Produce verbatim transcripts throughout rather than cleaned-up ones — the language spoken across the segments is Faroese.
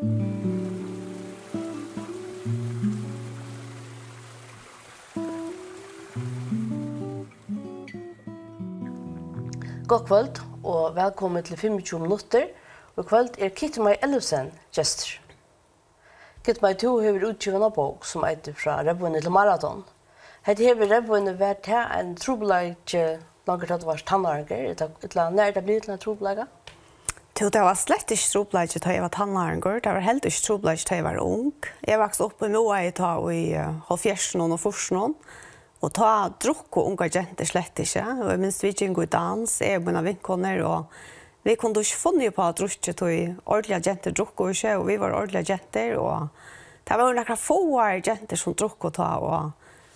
God kvöld og velkommen til tjue minutter. Og i kvöld er Kitty-Mai Ellefsen gjester. Kitty-Mai, du har utgivet en bok som heter Fra Revvøyne til Maraton. Hette har Revvøyne vært her en trobeleik langt til at det var tannlager, eller når det blir til en trobeleik? Det var slett ikke trobeleik til jeg var tannlager, det var helt ikke trobeleik til jeg var ung. Jeg vokste opp i Moa i halvfjerdsene og førstene. Og ta drukk og unge jenter slett ikke. Og jeg minns vi gikk i dans, jeg og mine vinkoner, og vi kunne ikke funnet på at drukke til ordentlige jenter drukk og ikke, og vi var ordentlige jenter, og det var noen få jenter som drukk og ta, og,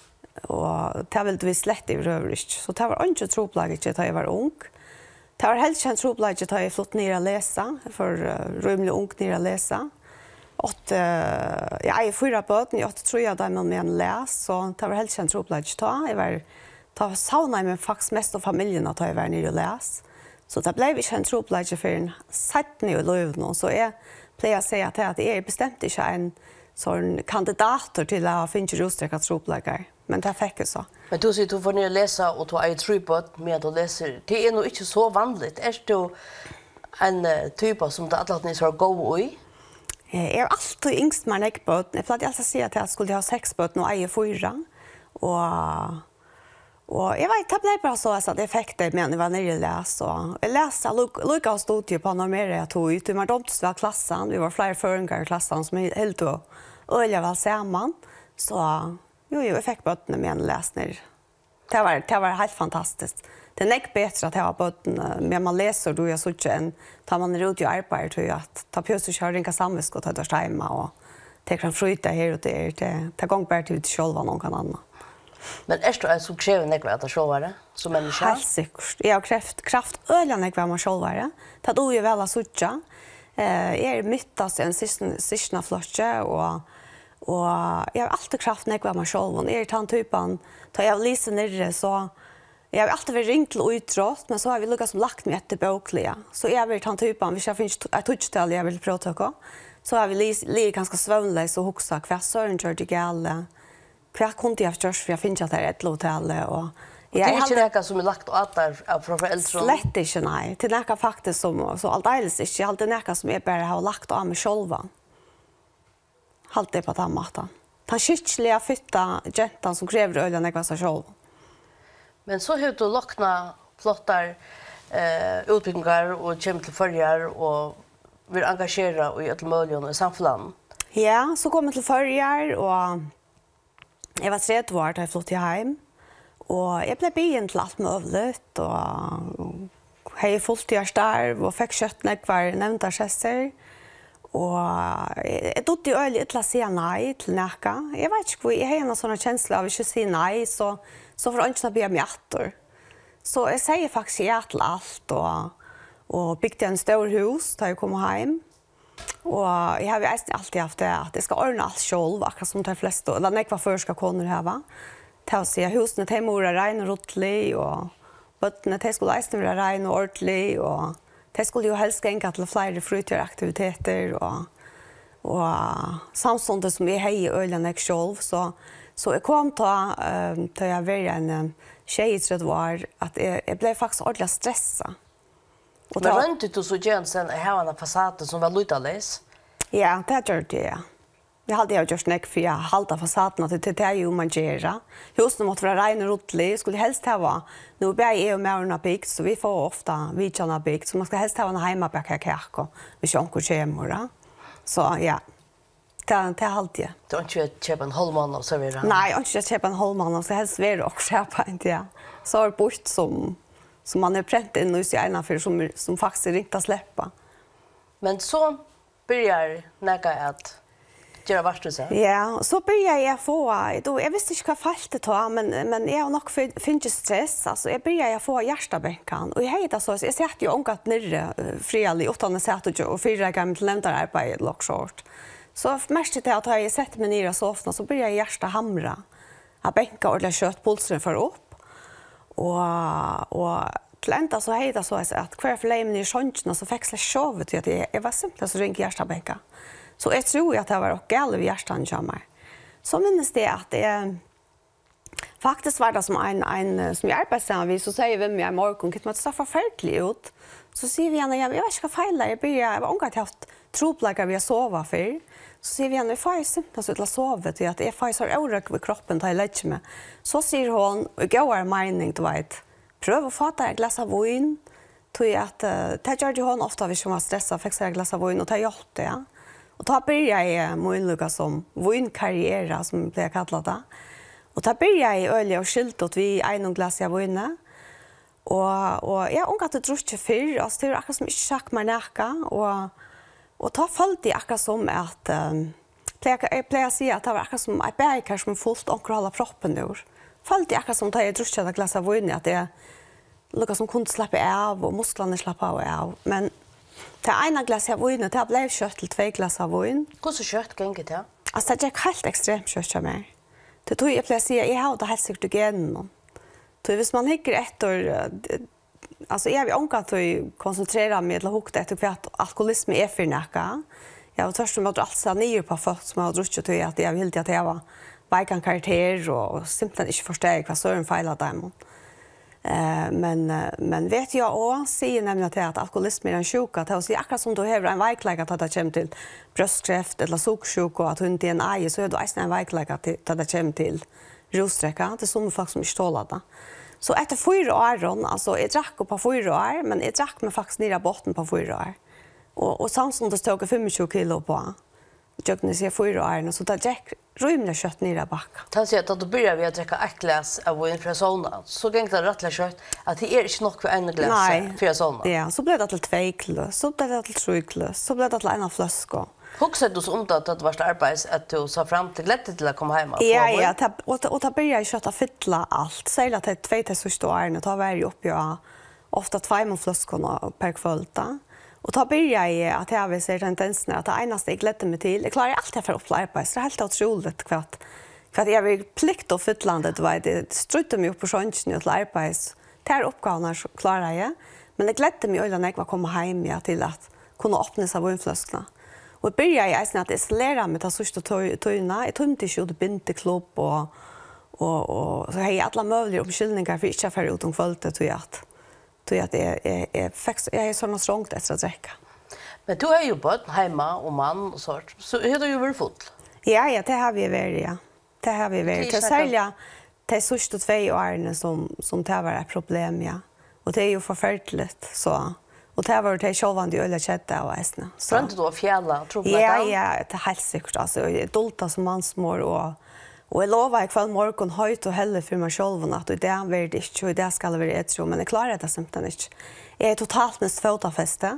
og det ville vi slett i røver ikke. Så det var ikke trobeleik til jeg var ung. Det var helt kjent trobeleik til jeg flott ned å lese, for uh, rymlig ung ned å lese. Att jag är fyra böter, jag tror jag där med en läs så det var helt känt tropligt ta. Jag var ta sauna med faktiskt mest av familjen att jag var nere och läs. Så det blev känt tropligt för en sättning i livet så jag plejer säga att det är bestämt inte en sån kandidater till att finna rosträcka tropliga. Men det fick jag så. Men du säger att du får ner läsa och du är tre böter med att läsa. Det är nog inte så vanligt. Är du en typ som det alltid ni ska gå i? Jag har alltid yngst med en äggböt. Jag plattade alltid säga att jag skulle ha sex böt och äga fyra. Och, och jag vet, det blev bara så att jag fick det med när jag var nere och läs. Jag läste, lika och stod ju på några mer jag tog ut. Vi var domts var klassen. Vi var flera föringar i klassen som helt och öliga var samman. Så jo, jo, jag fick bötterna med en läsning. Det var, det var helt fantastiskt. Det är inte bättre att ha bötterna, men man läser då jag såg en tar man ut i arbete tror jag att ta på sig köra inga samvisk och ta det hemma och ta kan fryta här och där det ta gång bara till själva någon kan annan. Men är det så kräver det att själva det som människa? Helt säkert. Jag har kraft kraft ölen jag var man själva det. Ta då ju väl att sucha. Eh är myttas en sista sista flotche och och jag har alltid kraft när jag var man själva och är tant typen tar jag lyser ner så jag har alltid varit ringt till utråst, men så har vi lyckats lagt mig efter bokliga. Så jag vill ta en typ av, hvis jag finns ett touchtal jag vill prata så har vi ligger ganska svånlös och huxa kvar sören gör det gale. Kvar kunde jag förstås för jag finns att det är ett hotell och jag är inte det som är lagt åt där av föräldrar. Slett inte nej. Till näka faktiskt som så alldeles inte. Jag alltid näka som är bara har lagt av mig själva. Halt det på den maten. Den skickliga fitta gentan som kräver öl när jag själv. Men så har du lockna flottar eh, utbyggningar och kommer till förjar och vill engagera i ett möjlighet och i samfunnet. Ja, så kom jag till förjar och jag var tre år då jag flyttade hem. Och jag blev begynt till allt möjligt och jag fullt i starv och fick köttna kvar nämnda gäster. Och jag tog ju öl till att säga nej till näka. Jag vet inte, jag har en sån känsla av att inte säga nej så så får inte be mig åter. Så jag säger faktiskt ja till allt och och byggde en stor hus där jag kom hem. Och jag har ju alltid haft det att det ska ordna allt själv, akkurat som de flesta. Eller när jag först ska koner här. Till att säga husen till mora rein och rottlig och bötterna till skulle ästen vara rein och ordentlig och det skulle ju helst gänga till flera fritidsaktiviteter och och samtidigt som vi hej ölen jag själv så så jag kom ta um, till jag var en tjej tror det var att jag, jag blev faktiskt ordentligt stressad. Och då rönte du så gärna sen här en fasad som var lutales. Ja, det gjorde det. Ja. Jag hade jag just näck för jag halta fasaden att det är ju man gör. Husen måste vara rein och rottlig, skulle helst ha. Nu bär jag och Märna byggt så vi får ofta vidjarna byggt så man ska helst ha en hemmabäcka kärko. Vi ska onkel kemora. Så ja. Det det halt jag. Du har inte köpt en holman och servera. Nej, jag har inte köpt en holman och så helst vara och köpa inte ja. Så har bort som som man är pränt in och så ena för som som faktiskt inte släppa. Men så börjar näka att göra vart du säger. Ja, så börjar jag få då jag visste inte vad fallt det ta men men jag har nog finns stress alltså jag börjar jag få hjärtabänkan och jag heter så jag sätter ju onkat nere friali åttonde sätt och fyra gamla lämnar arbete lockshort. Så mest det att jag sätter mig ner i soffan så börjar jag hjärta hamra. Jag bänkar och kött pulsen för upp. Och och klenta så heter så att kvar för lämna i sjönken så fick jag sova till att jag var simpelt så ringa hjärta bänka. Så jag tror att det var och gale vid hjärtan som mig. Så minns det att det faktiskt var det som en, en som jag arbetar med, så säger vi med i morgon, kan man ta förfärligt ut? Så säger vi gärna, jag vet inte vad fejla, jag börjar, jag var unga till haft tropläggare vi har sova för. Så säger vi gärna, jag får simpelthen ut att sova till att jag faktiskt har orök vid kroppen till jag lägger mig. Så säger hon, och går en mening, du vet, pröv att få ett glas av vin. Tog att det gör hon ofta hvis hon var stressad, fick sig ett glas av vin och ta hjälp det. Ja. Och då börjar jag med som vinkarriera, som jag blir kallat det. Och då börjar jag i öl och skilt åt vi en glas av vin. Och, och jag har inte druckit det förr, alltså det är akkurat som inte sagt mig näka. Och, och då följde jag akkurat som att, um, jag pleier å si att det var akkurat som ett berg som fullt och hålla proppen ur. Följde jag akkurat som att jag druckit ett glas av vin, att det lukka som kunde släppa av och musklerna släppa av. Men det ena glas av vin, det blev kött till två glas av vin. Hur så kött gänger det? Alltså det gick helt extremt kött av mig. Det tog jag pleier å si att jag har det helt sikkert igenom. Så hvis man hikker etter, altså jeg vil ånka til å konsentrere meg til å hukte etter hva alkoholisme er for noe. Jeg var tørst om at alt sa nye på folk som har drukket til at jeg ville at jeg var veikende karakter og simpelthen ikke forstår hva søren feilet dem. Uh, men, men vet jeg også, sier nemlig til at alkoholisme er en sjuk, at det er akkurat som du har en veikleik at det kommer til brøstkreft eller sukkersjuk og at hun ikke er en eie, så er det også en veikleik at det kommer til rosträcka, det är som folk som inte tålar det. Så efter fyra år, alltså jag drack på fyra år, men jag drack med faktiskt nere botten på fyra år. Och, och samtidigt tog jag tjugofem kilo på. Jag kunde se fyra år, så det drack rymligt kött nere backa. Han säger att då börjar vi att dricka ett glas av vin för såna. Så gäng det rättligt kött att det är inte nog för en glas för såna. Ja, så blev det till två kilo, så blev det till tre kilo, så blev det till en flaska. Huxar du om att det var arbete att du sa fram till lätt till att komma hem? Ja, ja, ta, och och ta börja jag köta fylla allt. Säg att det två till sista åren tar vi upp ju ofta två flaskor per kväll. Och ta börja jag att jag vill se tendensen att det enaste jag glädde mig till. Jag klarar alltid för att arbeta. Så det är helt otroligt kvart. För att jag vill plikt och fyllande, det det strutte mig upp på sjöngen till arbete. Det här uppgåvorna klarar jag. Men det glädde mig öle när jag komma hem ja, till att kunna öppna sig vinflaskorna. Och började jag att isolera mig till sista tøyna. Jag tömde inte ut binteklubb och, och, och så har jag alla möjliga omskyldningar för att inte färre ut om kvället till att, till att jag, jag, jag, jag är så strångt efter att dricka. Men du har ju bott hemma och man och sånt, så har du ju varit full? Ja, ja, det har vi varit, ja. Det har vi varit. Det är särskilt de sista två åren som, som det var ett problem, ja. Och det är ju förfärligt, så... Och det var det självande öliga köttet av äsna. Så inte då fjälla tror jag. Ja, ja, det är helt säkert alltså jag dolta som mansmor och och jag lovar i kväll morgon höjt och heller för mig själv att det är väl det inte det ska vara ett så men jag klarar det simpelthen inte. Jag är totalt med fotafäste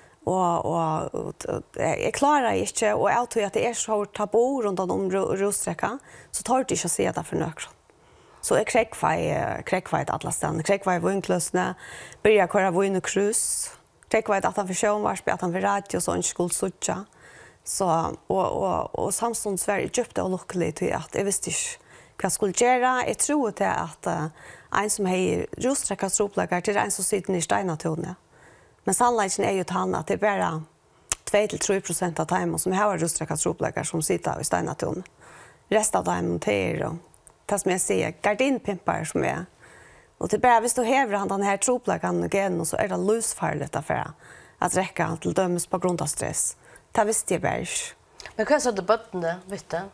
och och, och jag klarar inte och jag tror att det är så tabu runt om rosträcka så tar det inte att se det för nökron. Så jag kräckvar kräckvar alla ställen. Kräckvar vinklösna, börja köra vin och krus. Jag vet att han för show var spelat han för radio så inte skulle sucha. Så och och och Samsung Sverige köpte och lyckligt till att jag visste inte vad jag skulle göra. Jag tror att att uh, en som har rosträcka stroplagar till en som sitter i Steinatone. Men sannolikheten är ju att han att det är bara två till tre procent av tiden som har rosträcka stroplagar som sitter i Steinatone. Resten av dem monterar och det som jag säger gardinpimpar som är. Och det bara hvis du häver han den här troplagan igen och så är det lusfarligt för att räcka till dömes på grund av stress. Det visste jag bara. Men vad sa du bötterna, vet du?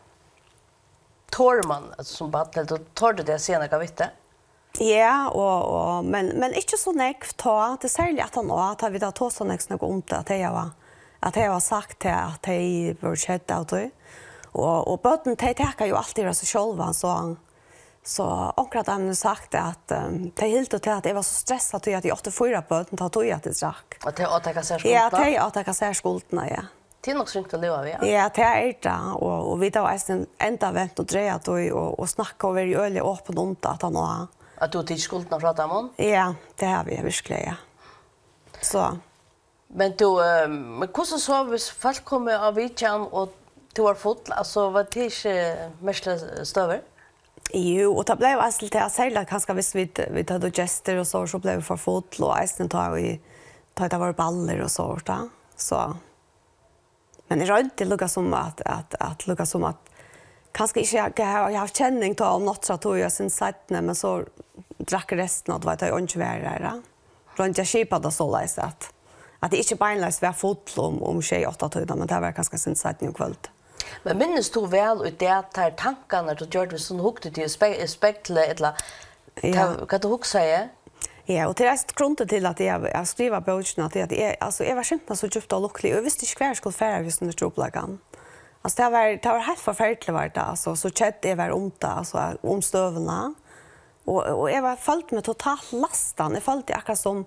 Tår man som bötter, då tar du det senare, vet du? Ja, och, och, men, men inte så nekv ta. Det är särskilt att han har att vi har tått så nekv något ont att jag var, att jag har sagt till att jag var kött av det. Och, och bötten, de täcker ju alltid av sig själva så Så omkring att de sagt att um, de helt och till att jag var så stressad att jag åtte fyra på den tog jag att det drack. Att det åtäcka sig skulderna? Ja, det åtäcka sig skulderna, ja. Det är nog synkt att leva, ja. Ja, det är det. Och, och vi har en enda vänt och drejet och, och, och snackat och varit öliga öppen ont att han har... Att du tid skulderna från dem? Ja, det har vi verkligen, ja. Så. Men du, men hur så hvis folk kommer av vitjan och du har fått, alltså var det inte mest stöver? Jo, och det blev alltså lite att säga kanske visst vi vi hade gester och så så blev vi för fotl och ästen tar vi tar det var baller och så där. Så Men det är inte lukka som att att att lukka som att kanske inte jag jag har känning ta om något så att jag sen sagt men så drack resten av vad jag inte var där. Runt jag skipade så läs att att det inte beinleis var fotl om om tjej åtta tider men det var ganska sen sagt nu kväll. Men minns du väl ut det att här tankarna du gjorde sån hukte till spektle eller kan du huxa ja? Ja, och det är grunden till att jag, jag skriver boken att jag, jag, alltså, jag var känt så djupt och lycklig och jag visste inte hva jag skulle färre hvis den stropplagan. Alltså, det var, det var helt forferdelig var det, alltså, så kjett jeg var om det, altså, om støvene. Og, og jeg var følt med totalt lastan. Jeg følte akkurat som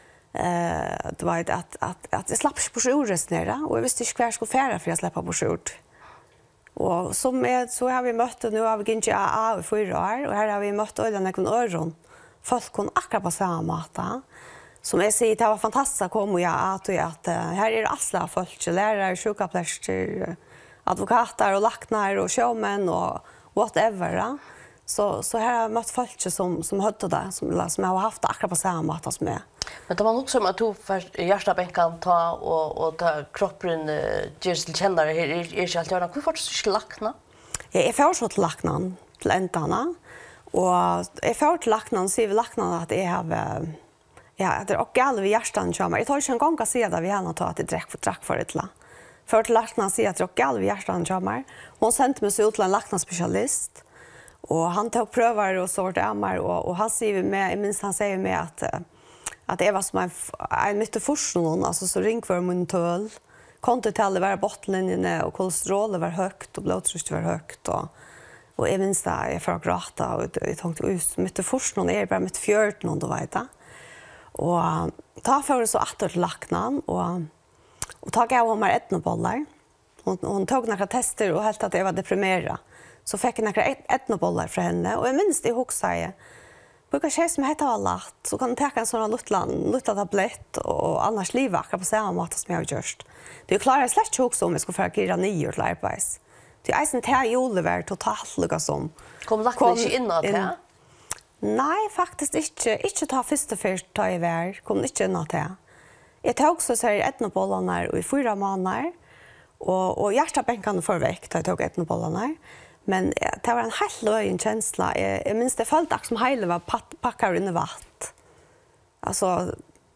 eh, det var at, at, at jeg slapp ikke på sjøret nere, og jeg visste ikke hva jeg skulle færre for jeg slapp på sjøret. Og som er, så har vi møtt, nu har vi ikke A A i fyra år, og her har vi møtt øyne noen øren. Folk kunne akkurat på samme måte. Som jeg sier, det var fantastisk å komme og jeg at, at uh, her er alt slags folk, lærere, sjukaplester, advokater og lakner og sjåmenn og whatever. Da. Så, så her har jeg møtt folk som, som høtte det, som, som har haft det akkurat på samme måte som jeg. Men det var också som att du först hjärtabänkan ta och och ta kroppen ger sig till kännare är är inte allt göra. Hur får du så lackna? Jag är för så till lacknan till ändarna och är för till lacknan så vi lacknan att jag har ja, det är och alla vi hjärtan kommer. Jag tar ju en gång att se där vi har ta att det dräck för drack för det la. För till lacknan se att och alla vi hjärtan kommer. Hon sände mig så till en lacknaspecialist. Och han tog prövar och sort ammar och och han säger med minst han säger med att att det var som en, en mycket forskning, alltså så ringkvarm och töl. Kontotallet var bottenlinjen och kolesterol var högt och blodtrycket var högt. Och, och jag minns det, jag får gråta och jag tänkte ut mycket forskning är bara mitt fjört någon då vet jag. Och ta för så att det lacknan och och tog jag om etnobollar. Hon hon tog några tester och helt att jag var deprimerad. Så fick jag några etnobollar från henne och jag minns det också säger brukar tjej som heter var latt, så kan du ta en sån lutlan, lutla tablett och annars liv akkurat på samma måte som jag har gjort. Det är klart slett inte också om jag skulle få gira nio till arbets. Det är eisen till jule var totalt lika som. Kom lagt inte in att det? Nej, faktiskt inte. Inte ta första först ta i vär. Kom inte in att det. Jag tog också så här etnobollarna i fyra månader och och hjärtabänkan för veck ta jag tog etnobollarna. Men det var en helt lögn känsla. Jag, jag minns det följde som hela var packar in i vatt. Alltså,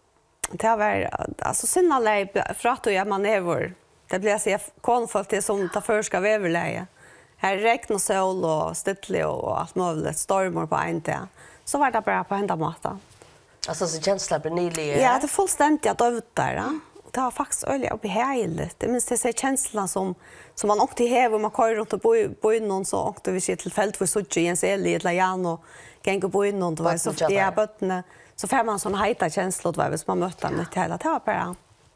det var alltså sinna läge för att jag man över. Det blir så konflikt det som tar förska överläge. Här räknar sol och stittlig och allt möjligt stormar på en dag. Så var det bara på hända mata. Alltså så känsla blir nylig. Ja, det är fullständigt att öva där. Det var faktiskt öliga och behagligt. Det minns det sig känslan som som man åkte hem och man kör runt och bo bo in någon så åkte vi sig till fält för sådär i en cell i ett lajano och gänga bo in någon det var så ja bottna så får man sån heta känsla då hvis man mötte med hela det var bara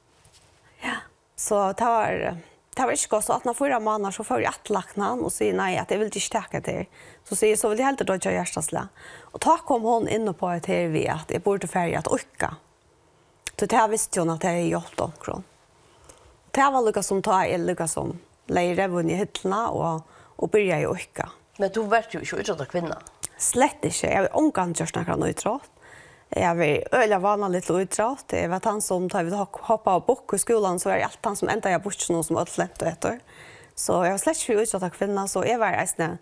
ja så det var det var inte så att när förra månader så får jag att lackna och säga nej att jag vill inte stärka det så säger så vill jag helt då jag hjärtasla och ta kom hon in på ett här vi att jag borde färja att orka. Så det här visste jag att det är gjort också. Det var lika som ta är lika som lägga revun i hytterna och, och börja i orka. Men du var ju inte utrådd kvinna? Slett inte. Jag var omgående gjort några utrådd. Jag var öliga vanligt utrådd. Jag var han som tar vi hoppa av bok i skolan så var det allt han som enda jag bort någon som var slett och etter. Så jag var slett inte utrådd kvinna så jag var ägstna.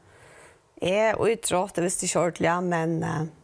Jag utrådd, det visste inte ordentligt men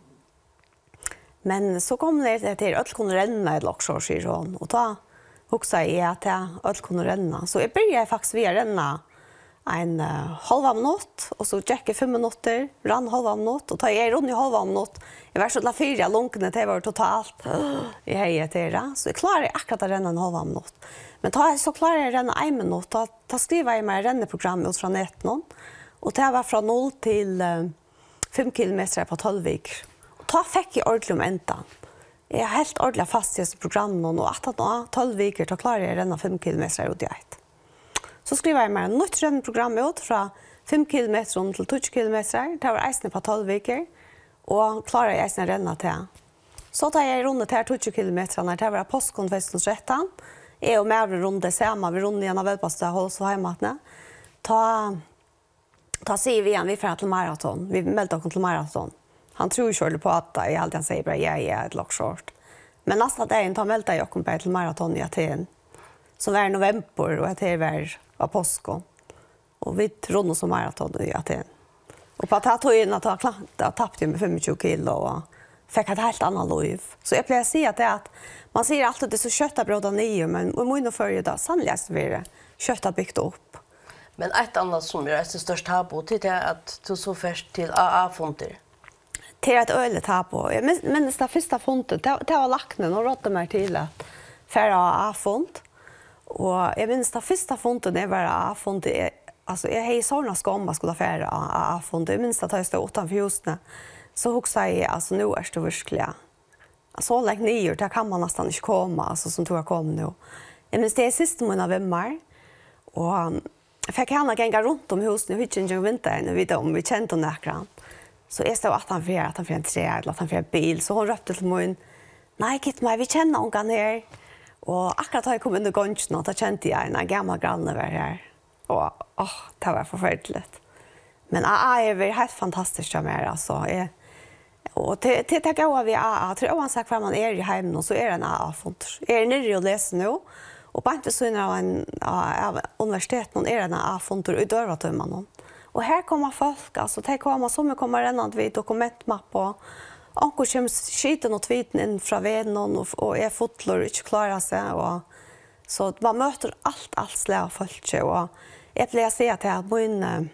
Men så kom det till att kunna renna ett locksår säger hon och ta också är att jag kunna renna. Så jag började faktiskt via renna en uh, halva minut och så checka fem minuter, rann halva minut och ta jag runt i halva minut. Jag var så la fyra lunkne det var totalt i hejet det. Så jag klarade akkurat att renna en halva minut. Men ta jag så klarade jag renna en minut ta ta skriva i mig renneprogram ut från nätet och det var från noll till uh, fem kilometer på tolv veckor. Ta fick jag ordentligt om ändan. Jag är helt ordentligt fast i det programmet och att nå tolv veckor så klarar jag renna fem kilometer ut i ett. Så skriver jag mig ett nytt renneprogram ut från fem kilometer till tolv kilometer. Det var eisen på tolv veckor och klarar jag eisen renna till. Så tar jag rundet till tolv kilometer när det var påskon tretton. Jag och med rundet samma vi rundet igen av välpasta hålls och hematna. Ta ta sig vi igen vi för till maraton. Vi meldte oss till maraton. Han tror ju på att jag alltid säger bara ja, ja, ett lockshort. Men nästa dag tar melta jag kom på till maraton i Aten. som var i november och att det var av påskon. Och vi runt oss som maraton i Aten. Och på att ta in att ha klart att tappade med tjugofem kilo och fick ett helt annat liv. Så jag plejer säga att det är att man säger alltid att det är så köttet bröd och nio, men om man följer det, sannolikt blir det köttet byggt upp. Men ett annat som är det största tabu till är att du så först till A A-fonter. Det är ett öligt tabu. Jag minns det första fonten, det var laknen och rådde mig till att färra A A-font. Och jag minns det första fonten, det var A A-font. Alltså, jag har sådana skam att skulle färra A A-font. Jag minns att jag stod utanför husen. Så huxade jag, alltså nu är det verkligen. Så länge nio, där kan man nästan inte komma, alltså som tror jag kom nu. Jag minns det är sista månaden vemmar. Och jag fick henne gänga runt om husen, jag fick inte vintern, jag vet om vi kände näkran. Så jag stod att han för att han för en träd, att han för en bil. Så hon röpte till mig, nej kitt mig, vi känner någon här. Och akkurat har jag kommit in i gången och då kände jag en gammal granne var här. Och åh, det var förfärligt. Men A A är helt fantastiskt för mig, alltså. Jag, och till till att gå vi A A, tror jag sagt för man är i hemmen så är det en A A-font. Jag är nere och läser nu. Och på inte så av en av universitetet någon är det en A A-font i dörrvatumman. Och här kommer folk, alltså det kommer som kommer rennande vid dokumentmapp och onkel kommer skiten och tviten in från veden och, och är fotlar och inte klarar sig. Och, så man möter allt, allt slag av folk. Och jag vill säga att min,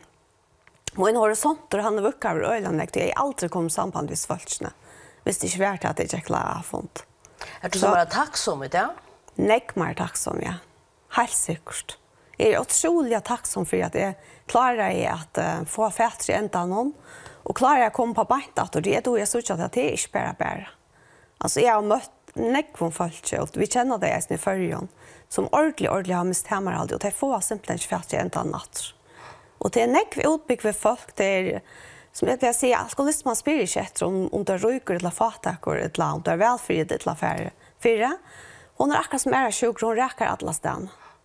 min horisont och han är vuxen över ögonlägg. Jag har aldrig kommit samband med folkene. Hvis det ikke vært at jeg ikke klarer font. Er du så bare takksom i det? Nej, mer tacksom, ja. Helt säkert. Jag är otroligt tacksam för att jag klarar att uh, få fätter i ända någon och klarar att komma på bantat och det är då jag såg att det är inte bara bara. Alltså jag har mött nekvån folk och vi känner det i förrjön som ordentligt, ordentligt har mist hemma aldrig och det får simpelthen inte fätter i ända natt. Och det är nekv utbyggt för folk det är som jag vill säga alkoholism man spyr inte efter om, om det ryker eller fatakor ett land om det är välfritt ett affär fyra. Hon är akkurat som är sjuk, hon räcker alla stan.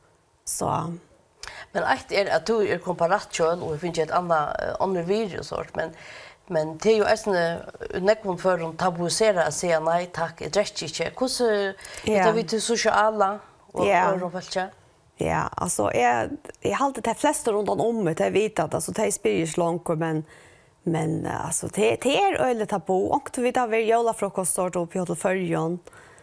Så. Men ett är att du är komparation och det finns ett annat andra virus sort men men det är ju ästne nekvon för de tabuisera att säga nej tack det räcker inte. Hur är vi till sociala och örofalcha? Ja, alltså jag jag har alltid de flesta runt om det vet att alltså det spyrs långt men men alltså det det är öle tabu och vi där vill jola frukost sort upp i förrjon.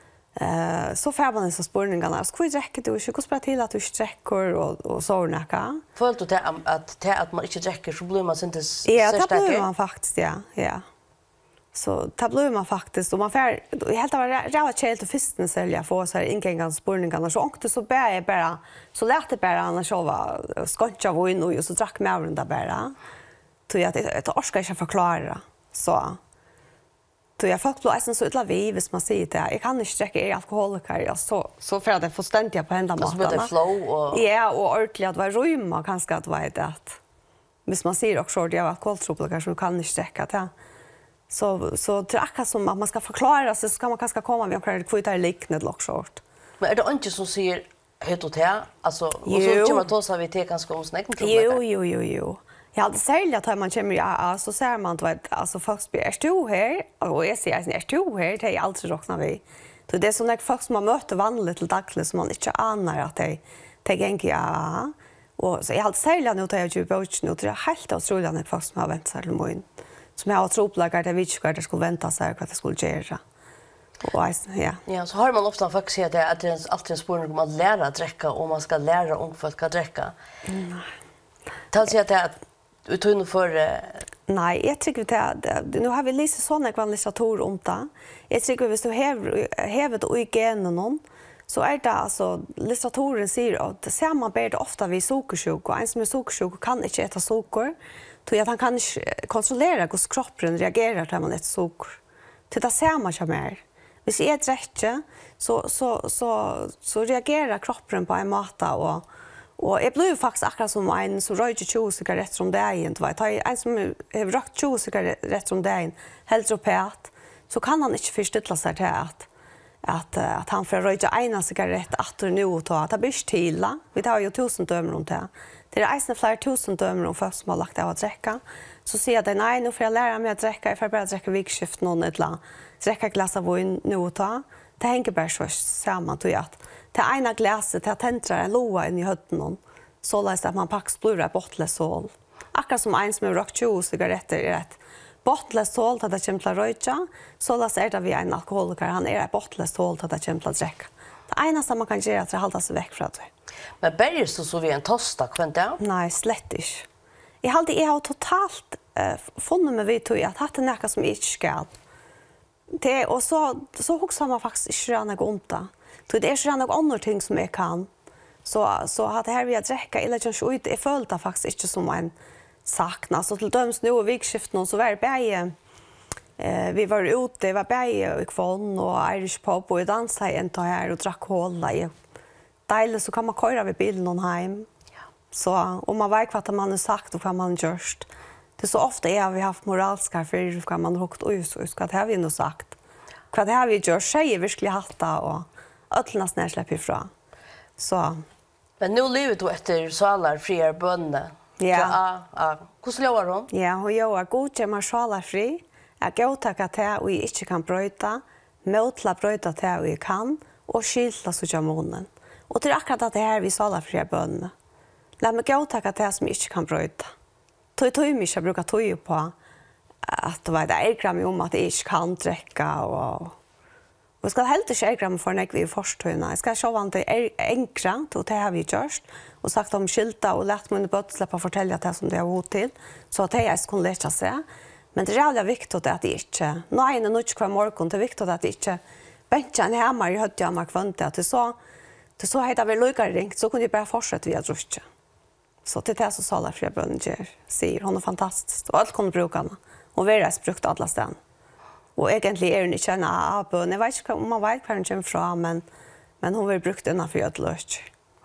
Eh så får man så spårningarna. Alltså hur dricker du? Hur ska till att du dricker och och så näka? Följt du det att det att man inte dricker så blir man inte så ja, det blir man faktiskt, ja. Ja. Så det blir man faktiskt och man får helt av räva chelt och fisten sälja få så här ingångans spårningarna så åkte så bär jag bara så lät det bara annars så var skotcha vin och så drack med den där bara. Så jag det orskar inte förklara så så jag folk blir så illa vi hvis man säger det. Jag kan inte dricka er alkoholiker så så för att det får ständigt på hända maten. Så det flow och ja och ordentligt att vara rymma kanske att vara det att hvis man säger också det är alkoholtropar så kan inte dricka det. Så så dricka som att man ska förklara så ska man kanske komma vi har kvart där liknande lockshort. Men är det inte som säger helt och te alltså och så kommer då så vi te kanske om snäcken tror jag. Jo jo jo jo. Jag hade särskilt att man kommer ja så ser man att alltså folk blir är stor här och jag ser att är stor här det är alltid rockna vi. Så det är såna folk som man möter vanligt till dagligen som man inte anar att det det gänger ja och så jag hade särskilt nu tar jag ju bort nu det är helt otroligt att folk som har väntat sig till mig som jag har troplagar att jag vet inte att det skulle vänta sig vad det skulle göra. Och ja. Ja, så har man ofta faktiskt säga det att det är alltid en spårning om att lära att dricka och man ska lära ung folk att dricka. Mm. Tal sig att det du tog nu för nej, jag tycker att nu har vi läst såna kvalificator om det. Jag tycker hvis du häver hävet och igen någon så är det alltså litteraturen säger att det ser man bättre ofta vid sockersjuk och en som är sockersjuk kan inte äta socker. Tror jag att han kan kontrollera hur kroppen reagerar när man äter socker. Till det ser man ju mer. Hvis jag äter rätt så så så så reagerar kroppen på en mat och och jag blev faktiskt akkurat som en som röjde tjugo cigaretter om dagen. Det var en som har rökt tjugo cigaretter om dagen, helt uppåt, så kan han inte förstilla sig till att, att, att han får röjda en cigarett att nu och ta. Det blir inte till. Vi har ju tusen dömer om det. Det är en flera tusen dömer om folk som har lagt av att dricka. Så säger jag nej, nu får jag lära mig att dricka. Jag får bara dricka vikskift någon eller dricka glass av vin nu och ta. det hänger bara så samman till att det ena glaset det tändrar en loa in i hötten så läst att man pax blurra bottlesol. Akkurat som en som har rökt tjugo cigaretter är ett bottlesol att det kommer till röja så läst är det vi en alkoholiker han är ett bottlesol att det kommer till dricka. Det ena som man kan göra är att hålla sig väck från det. Men börjar så så vi en tosta kvant där? Nej, slett inte. Jag hade jag har totalt eh, funnit mig vid att hatt är något som inte ska. Det och så så huxar man faktiskt inte något onta. Så det är inte något andra ting som jag kan. Så så att det här vi att dricka eller kanske ut är följt faktiskt inte som en sakna så till döms nu och vikskiften så var bäge eh vi var ute det var bäge i kvarn och Irish pop och dansa inte här och drack cola i dejligt så kan man köra vid bilen någon hem. Ja. Så om man vet vad man har sagt och vad man har gjort. Det är så ofta är vi haft moralska för vad man har hukt och så ska det har vi nog sagt. Vad det har vi gjort säger verkligen hatta och öllna snär släpper ifrån. Så men nu lever du efter så alla fria bönne. Ja. Ja, ja. Hur slår hon? Ja, hon gör god till marsala fri. Jag går tacka till och jag inte kan bryta. Motla bryta till och jag kan. Och skilta så jag munnen. Och det är akkurat att det här vi sala fria bönne. Låt mig gå tacka till som jag inte kan bryta. Tog tog mig jag brukar tog på att det var det ägra mig om att jag inte kan dricka och och ska helt inte ägra mig för när vi förståna. Jag ska sjå vant det enkla och det har vi gjort och sagt om skilta och lärt mig bort släppa fortälja det som det har hot till så att det skulle lära sig. Men det är jävla viktigt att det inte nej när något kvar morgon det är viktigt att det inte bänka en hemma i hött jag kvant att det så det så heter väl lukar ringt så kunde jag bara fortsätta via drucka. Så det är så sala fria bönder säger hon är fantastisk och allt kan bruka henne. Och vi har brukt alla ställen. Och egentligen är hon inte en abön. Jag vet inte om man vet var hon kommer från, men, men hon har brukt den för att lösa.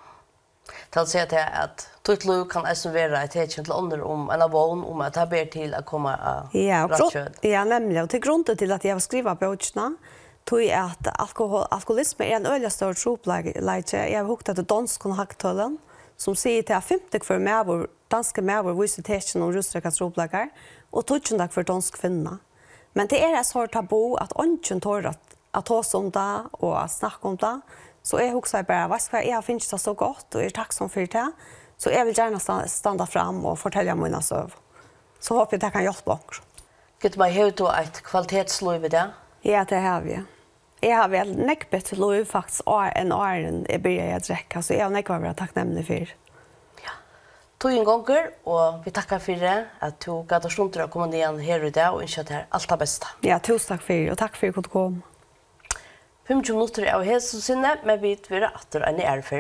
Till att säga att tutlu kan alltså vara ett tecken till andra om en avon om att det ber till att komma av ja, och ja, nämligen. Och till grunden till att jag har skrivit böckerna tog jag att alkohol, alkoholism är en öliga stor tropläge. Jag har hukt att danskon haktöllen som säger till att femtio för med danska med visar tecken om rustrika troplägar och tjugo för dansk kvinna. Men det är ett sort tabu att ingen tår att, att ta om det och att snacka om det. Så jag också bara, vad ska jag finns det så gott och är tacksam för det. Så jag vill gärna stanna fram och fortälja mina söv. Så hoppas jag det kan hjälpa också. Kan man ha då ett kvalitetslöv i det? Ja, det har vi. Jag har väl näckbett löv faktiskt en år än jag började dricka. Så jag har näckbett vara tacknämlig för. Tog en gånger och vi tackar för det att du gav oss runt att komma ner här i dag och önskar det här allt det bästa. Ja, tusen tack för det och tack för att du kom. femtio minuter av hälsosinne, men vi vet att det är en ärför.